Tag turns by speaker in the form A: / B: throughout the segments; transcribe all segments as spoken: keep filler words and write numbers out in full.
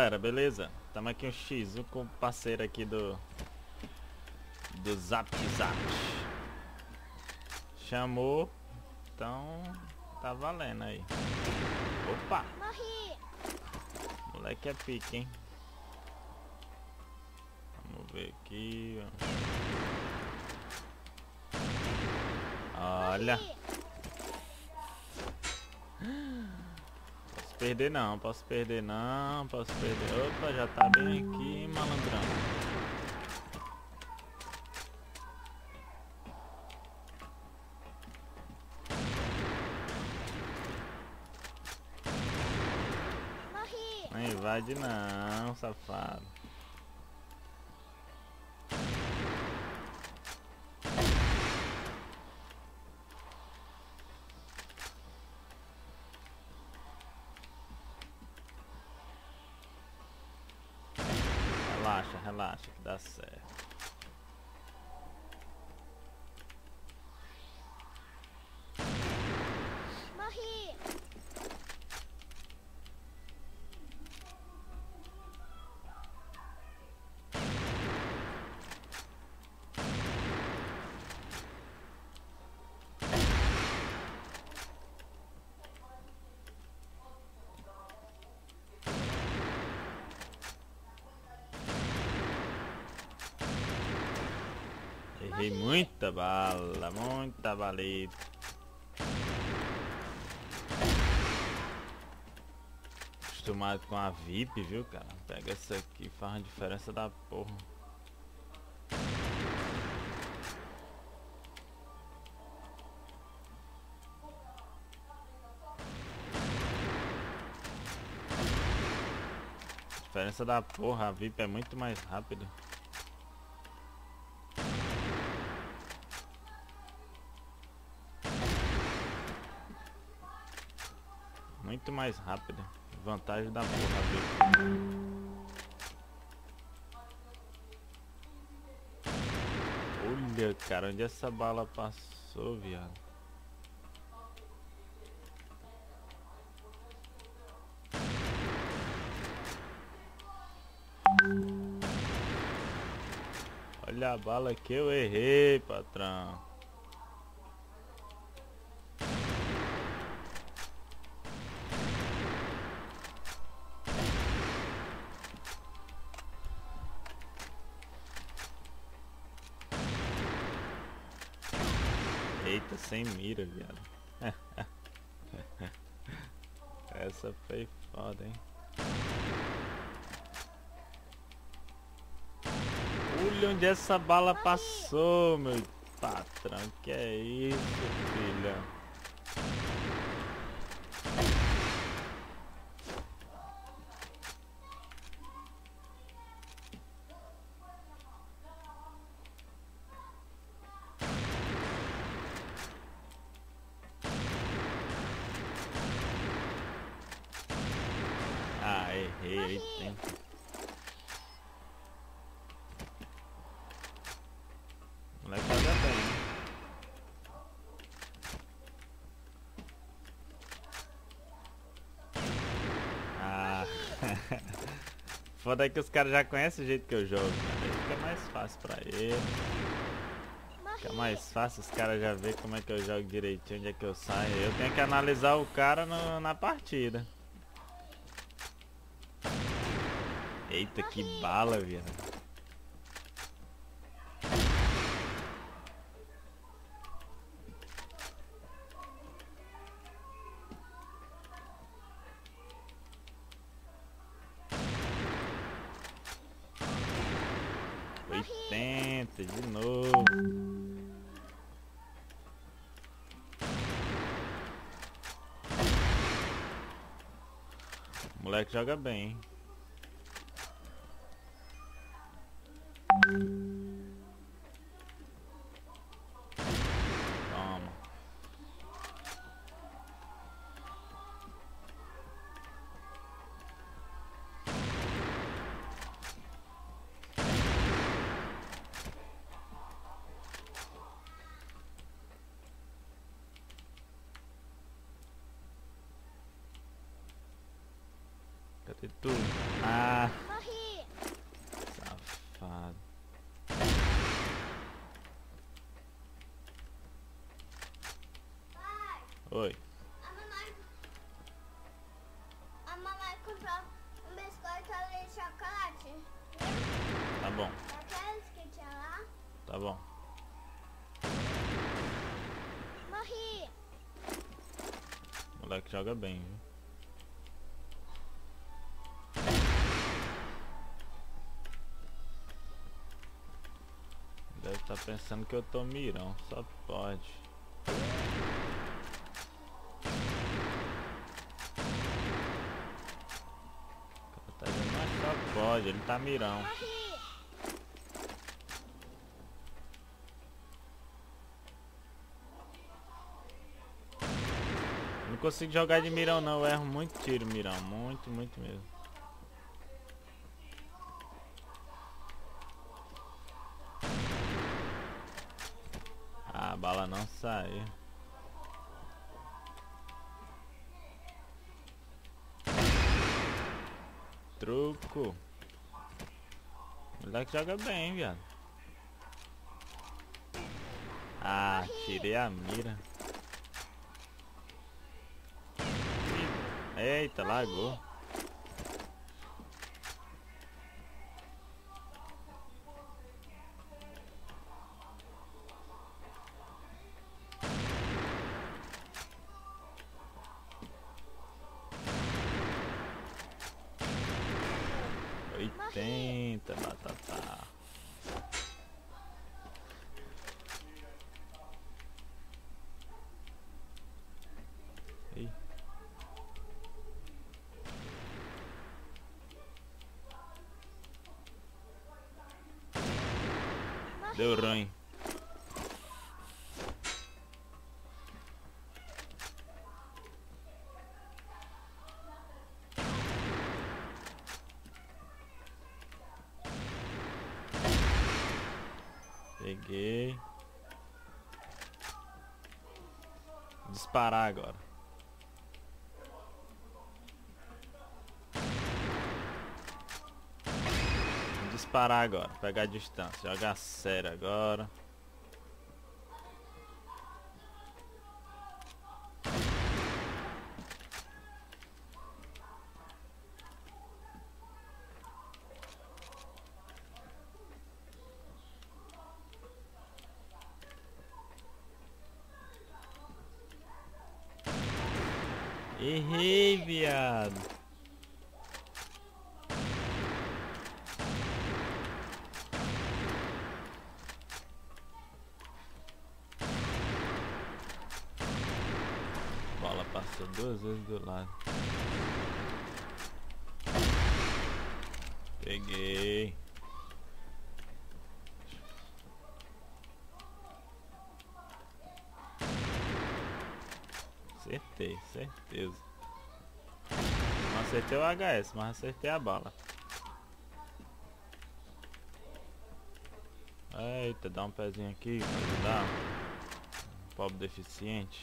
A: galera, beleza? Tamo aqui um X um com o parceiro aqui do do Zap Zap. Chamou, então tá valendo aí. Opa!
B: Morri!
A: Moleque é pique, hein? Vamos ver aqui. Olha! Posso perder não, posso perder não, posso perder. Opa, já tá bem aqui, malandrão.
B: Morri!
A: Não invade não, safado. Relaxa, relaxa que dá certo.
B: Morri!
A: Errei muita bala, muita balita. Acostumado com a V I P, viu, cara? Pega essa aqui, faz uma diferença da porra. Diferença da porra, a V I P é muito mais rápido. Muito mais rápido. Vantagem da porra, V I P. Olha, cara, onde essa bala passou, viado? Olha a bala que eu errei, patrão. Eita, sem mira, viado. Essa foi foda, hein? Olha onde essa bala passou, meu patrão. Que é isso, filha? Ah, errei aí, tem. O moleque joga bem, né? Ah, foda é que os caras já conhecem o jeito que eu jogo, né? Aí fica mais fácil pra ele. Fica mais fácil, os caras já vê como é que eu jogo direitinho, onde é que eu saio. Eu tenho que analisar o cara no, na partida. Eita, que bala, viado. oitenta de novo. O moleque joga bem, hein? Toma. Cadê tu? Ah! Tá bom.
B: Morri.
A: O moleque joga bem, viu? Deve estar pensando que eu tô mirão, só pode. O cara tá dizendo, mas só pode, ele tá mirão.
B: Morri.
A: Não consigo jogar de mirão não, eu erro muito tiro mirão, muito, muito mesmo. Ah, a bala não saiu. Truco. O moleque joga bem, viado. Ah, tirei a mira. Eita, lagou. oitenta, batata. Ih. Deu ruim. Peguei. Disparar agora. Disparar agora, pegar a distância, jogar sério agora. Errei, viado. Bola passou duas vezes do lado. Peguei. Acertei, certeza. Não acertei o H S, mas acertei a bala. Eita, dá um pezinho aqui pra ajudar. Pobre deficiente.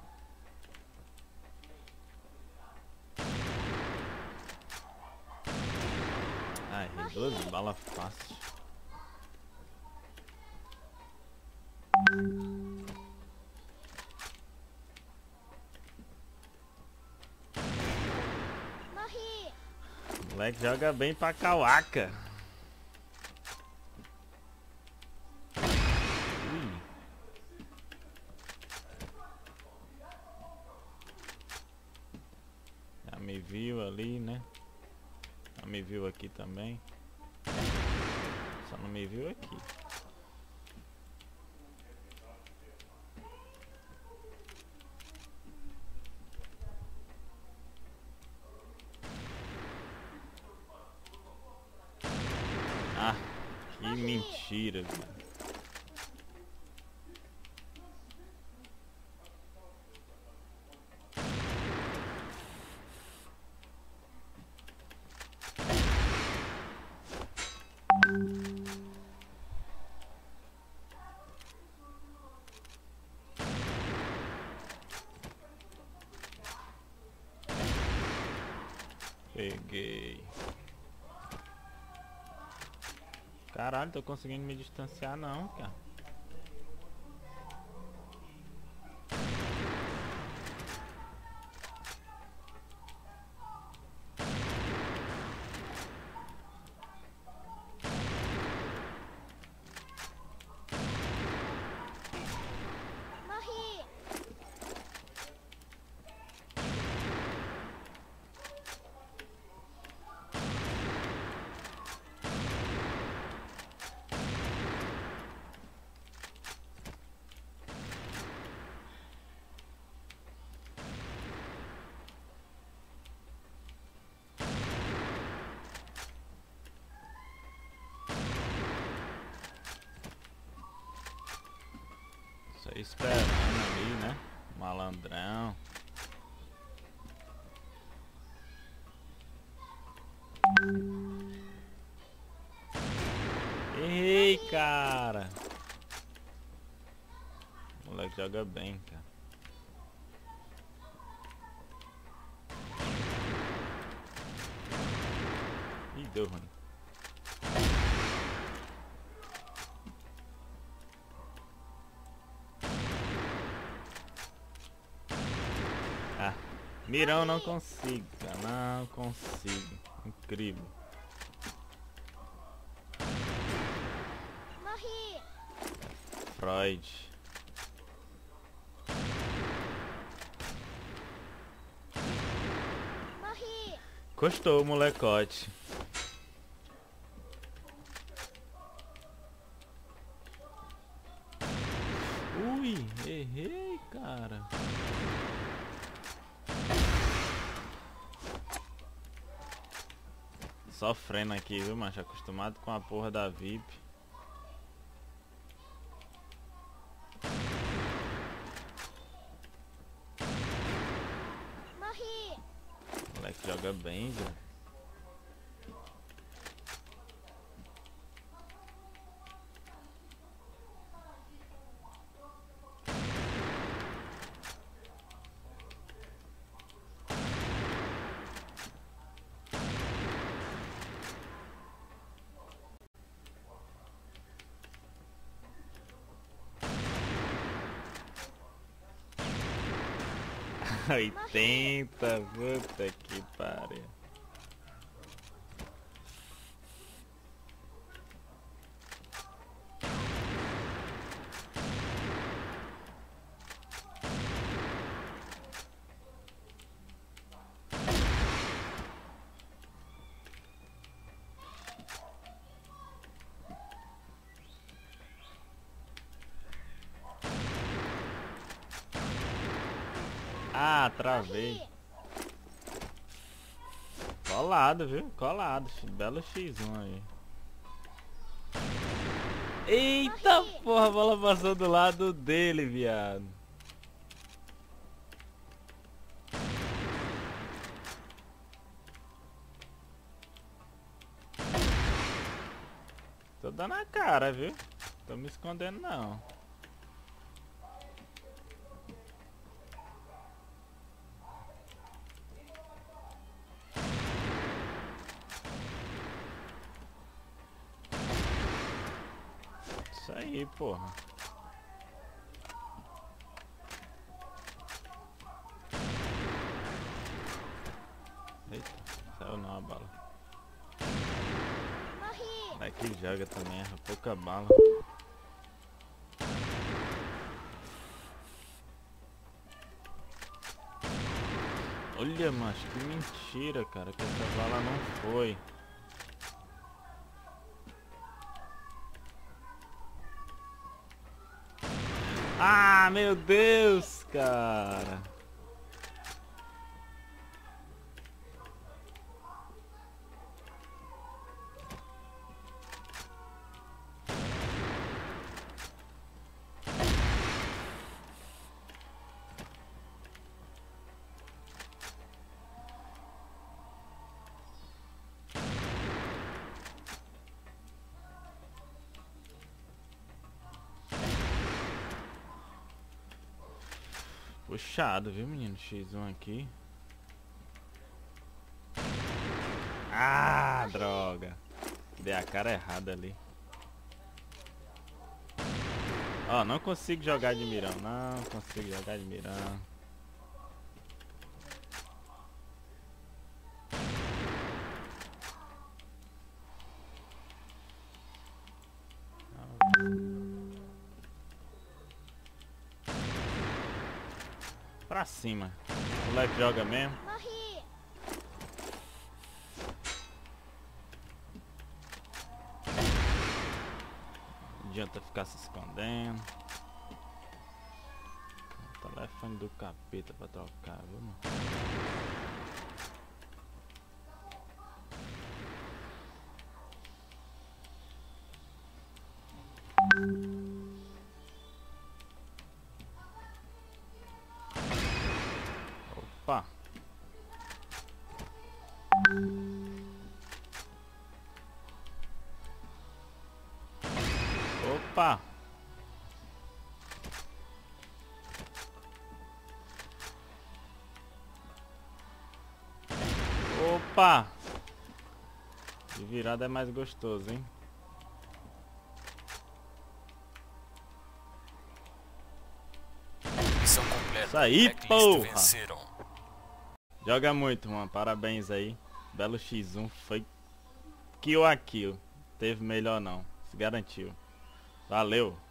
A: Ah, errei doze balas fácil.
B: Morri.
A: O moleque joga bem pra cauaca. Ui. Já me viu ali, né? Já me viu aqui também. Só não me viu aqui. Ah, que mentira, velho. Peguei. Caralho, tô conseguindo me distanciar não, cara. Tô esperando ali, né? Malandrão. Ei, cara. O moleque joga bem, cara. Ih, deu ruim. Ah, mirão não consigo, cara. Não consigo. Incrível.
B: Morri.
A: Freud.
B: Morri.
A: Costou o molecote. Ui, errei, cara. Sofrendo aqui, viu, macho? Acostumado com a porra da V I P.
B: Morri.
A: O moleque joga bem, velho. oitenta, puta que pariu. Ah, travei. Colado, viu? Colado. Belo xis um aí. Eita porra, a bola passou do lado dele, viado. Tô dando a cara, viu? Tô me escondendo não. Isso aí, porra. Eita, saiu não a bala.
B: Morri.
A: Aqui joga também, erra pouca bala. Olha, macho, que mentira, cara, que essa bala não foi. Ah, meu Deus, cara. Puxado, viu, menino? xis um aqui. Ah, droga. Dei a cara errada ali. Ó, não consigo jogar de mirão. Não consigo jogar de mirão. Pra cima. O moleque joga mesmo.
B: Morri.
A: Não adianta ficar se escondendo. Telefone do capeta pra trocar, viu, mano? Opa! Opa! De virada é mais gostoso, hein?
C: Missão completa.
A: Isso aí,
C: Blacklist
A: porra!
C: venceram.
A: Joga muito, mano. Parabéns aí. Belo xis um. Foi kill a kill. Teve melhor não. Se garantiu. Valeu.